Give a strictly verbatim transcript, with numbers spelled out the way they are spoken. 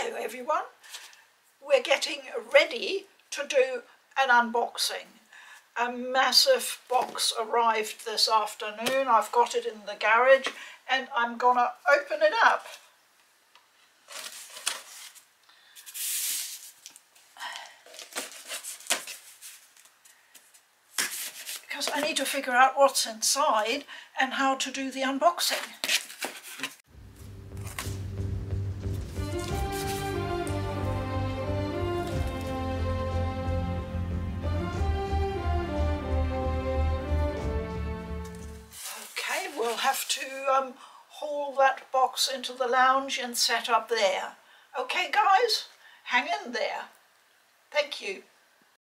Hello everyone, we're getting ready to do an unboxing. A massive box arrived this afternoon. I've got it in the garage and I'm gonna open it up. Because I need to figure out what's inside and how to do the unboxing. Okay, we'll have to um, haul that box into the lounge and set up there. Okay guys, hang in there. Thank you.